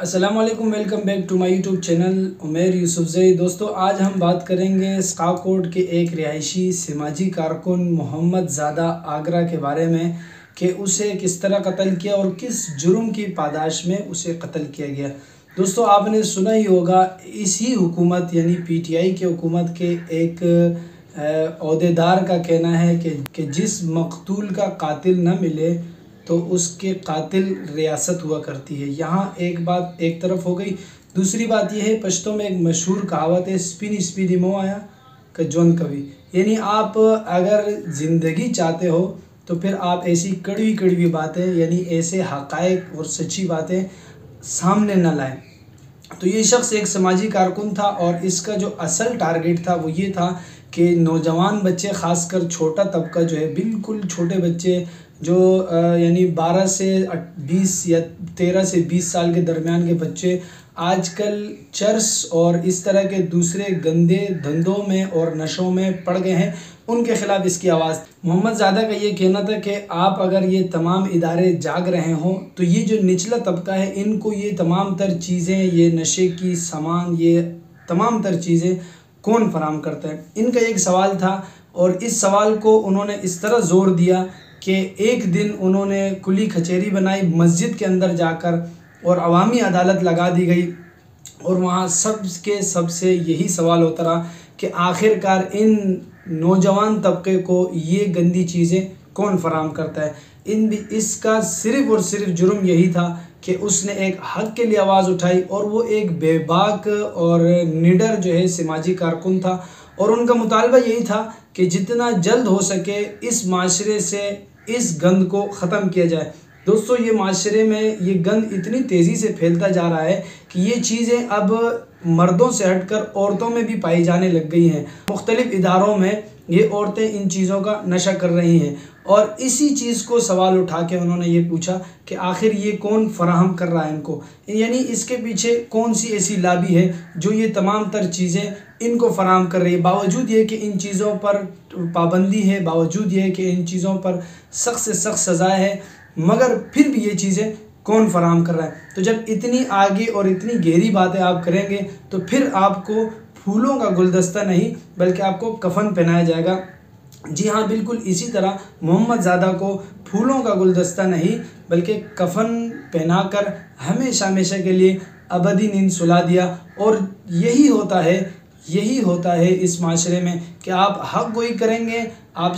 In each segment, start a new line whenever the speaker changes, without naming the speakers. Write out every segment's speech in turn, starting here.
अस्सलाम वालेकुम, welcome back to my YouTube channel Umair Yousafzai. दोस्तों, आज हम बात करेंगे स्काकोट के एक रिहायशी समाजी कारकुन मोहम्मद ज़ादा आगरा के बारे में कि उसे किस तरह कत्ल किया और किस जुर्म की पादाश में उसे कत्ल किया गया। दोस्तों, आपने सुना ही होगा, इसी हुकूमत यानी पीटीआई के हुकूमत के एक अहदेदार का कहना है कि जिस मकतूल का कातिल न मिले तो उसके कातिल रियासत हुआ करती है। यहाँ एक बात एक तरफ हो गई। दूसरी बात यह है, पश्तो में एक मशहूर कहावत है, स्पिनी स्पिनी मो आया का जोन कभी, यानी आप अगर ज़िंदगी चाहते हो तो फिर आप ऐसी कड़वी कड़वी बातें यानी ऐसे हक़ाइक़ और सच्ची बातें सामने न लाएं। तो ये शख्स एक समाजी कारकुन था और इसका जो असल टारगेट था वो ये था कि नौजवान बच्चे, ख़ासकर छोटा तबका जो है, बिल्कुल छोटे बच्चे जो यानी 12 से 20 या 13 से 20 साल के दरमियान के बच्चे आजकल चर्स और इस तरह के दूसरे गंदे धंधों में और नशों में पड़ गए हैं, उनके ख़िलाफ़ इसकी आवाज़। मोहम्मद ज़ादा का ये कहना था कि आप अगर ये तमाम इदारे जाग रहे हों तो ये जो निचला तबका है इनको ये तमाम तर चीज़ें, ये नशे की सामान, ये तमाम तर चीज़ें कौन फराहम करता है। इनका एक सवाल था और इस सवाल को उन्होंने इस तरह ज़ोर दिया कि एक दिन उन्होंने कुली कचहरी बनाई मस्जिद के अंदर जाकर और अवामी अदालत लगा दी गई और वहाँ सबसे यही सवाल होता रहा कि आखिरकार इन नौजवान तबके को ये गंदी चीज़ें कौन फराहम करता है। इसका सिर्फ़ और सिर्फ जुर्म यही था कि उसने एक हक़ के लिए आवाज़ उठाई और वो एक बेबाक और निडर जो है समाजी कारकुन था और उनका मुतालबा यही था कि जितना जल्द हो सके इस माशरे से इस गंद को ख़त्म किया जाए। दोस्तों, ये माशरे में ये गंद इतनी तेज़ी से फैलता जा रहा है कि ये चीज़ें अब मर्दों से हटकर औरतों में भी पाई जाने लग गई हैं। मुख्तलिफ़ इदारों में ये औरतें इन चीज़ों का नशा कर रही हैं और इसी चीज़ को सवाल उठा के उन्होंने ये पूछा कि आखिर ये कौन फराहम कर रहा है इनको, यानी इसके पीछे कौन सी ऐसी लाबी है जो ये तमाम तर चीज़ें इनको फराहम कर रही है। बावजूद ये कि इन चीज़ों पर पाबंदी है, बावजूद ये कि इन चीज़ों पर सख्त से सख्त सज़ा है, मगर फिर भी ये चीज़ें कौन फराहम कर रहा है। तो जब इतनी आगे और इतनी गहरी बातें आप करेंगे तो फिर आपको फूलों का गुलदस्ता नहीं बल्कि आपको कफन पहनाया जाएगा। जी हाँ, बिल्कुल इसी तरह मोहम्मद ज़ादा को फूलों का गुलदस्ता नहीं बल्कि कफन पहनाकर हमेशा हमेशा के लिए अबदी नींद सुला दिया। और यही होता है इस माशरे में कि आप हक़ गोई करेंगे, आप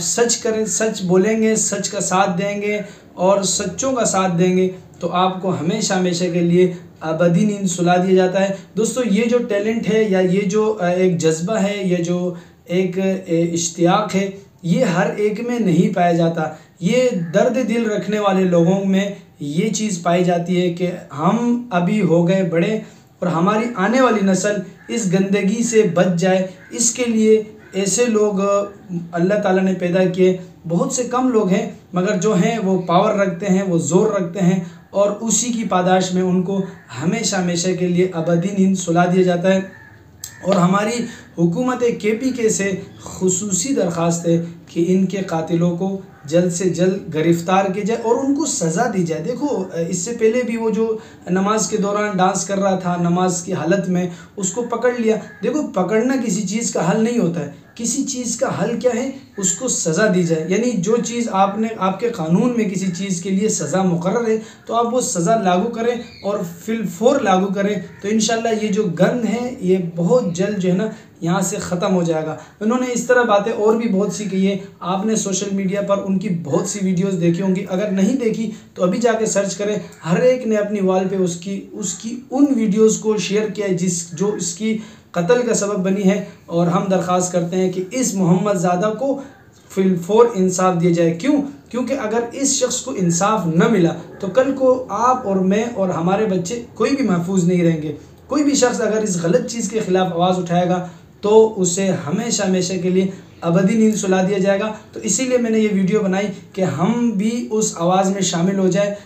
सच बोलेंगे, सच का साथ देंगे और सच्चों का साथ देंगे तो आपको हमेशा हमेशा के लिए अबदी नींद सुला दिया जाता है। दोस्तों, ये जो टैलेंट है या ये जो एक जज्बा है, ये जो एक इश्तियाक है, ये हर एक में नहीं पाया जाता। ये दर्द दिल रखने वाले लोगों में ये चीज़ पाई जाती है कि हम अभी हो गए बड़े और हमारी आने वाली नस्ल इस गंदगी से बच जाए, इसके लिए ऐसे लोग अल्लाह ताला ने पैदा किए। बहुत से कम लोग हैं मगर जो हैं वो पावर रखते हैं, वो ज़ोर रखते हैं और उसी की पादाश में उनको हमेशा हमेशा के लिए अबदी नींद सुला दिया जाता है। और हमारी हुकूमत KPK से खुसूसी दरख्वास्त है कि इनके कातिलों को जल्द से जल्द गिरफ़्तार किया जाए और उनको सज़ा दी जाए। देखो, इससे पहले भी वो जो नमाज के दौरान डांस कर रहा था, नमाज की हालत में, उसको पकड़ लिया। देखो, पकड़ना किसी चीज़ का हल नहीं होता है, किसी चीज़ का हल क्या है, उसको सज़ा दी जाए। यानी जो चीज़ आपके कानून में किसी चीज़ के लिए सज़ा मुकर्रर है तो आप वो सज़ा लागू करें और फिलफौर लागू करें तो इंशाल्लाह ये जो गंद है ये बहुत जल्द जो है ना यहाँ से ख़त्म हो जाएगा। उन्होंने इस तरह बातें और भी बहुत सी कही है, आपने सोशल मीडिया पर उनकी बहुत सी वीडियोस देखी होंगी। अगर नहीं देखी तो अभी जाके सर्च करें, हर एक ने अपनी वॉल पे उसकी उन वीडियोस को शेयर किया है जो इसकी कत्ल का सबब बनी है। और हम दरख्वास्त करते हैं कि इस मोहम्मद ज़ादा को फिलफौर इंसाफ दिया जाए। क्योंकि अगर इस शख्स को इंसाफ न मिला तो कल को आप और मैं और हमारे बच्चे कोई भी महफूज नहीं रहेंगे। कोई भी शख्स अगर इस गलत चीज़ के ख़िलाफ़ आवाज़ उठाएगा तो उसे हमेशा हमेशा के लिए अबदी नींद सुला दिया जाएगा। तो इसीलिए मैंने ये वीडियो बनाई कि हम भी उस आवाज़ में शामिल हो जाए।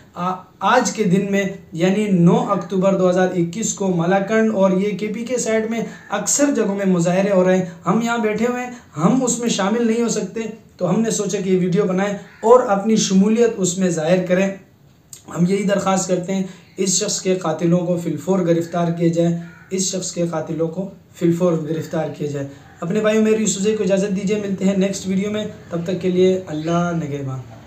आज के दिन में यानी 9 अक्टूबर 2021 को मलाकंड और ये KPK साइड में अक्सर जगहों में मुजाहरे हो रहे हैं, हम यहाँ बैठे हुए हैं, हम उसमें शामिल नहीं हो सकते, तो हमने सोचा कि ये वीडियो बनाएं और अपनी शमूलियत उसमें ज़ाहिर करें। हम यही दरख्वास्त करते हैं इस शख्स के कातिलों को फिलफोर गिरफ़्तार किया जाए, इस शख्स के कातिलों को फिलफोर गिरफ़्तार किया जाए। अपने भाई उमैर यूसुफ़ज़ई को इजाज़त दीजिए, मिलते हैं नेक्स्ट वीडियो में, तब तक के लिए अल्लाह निगहबान।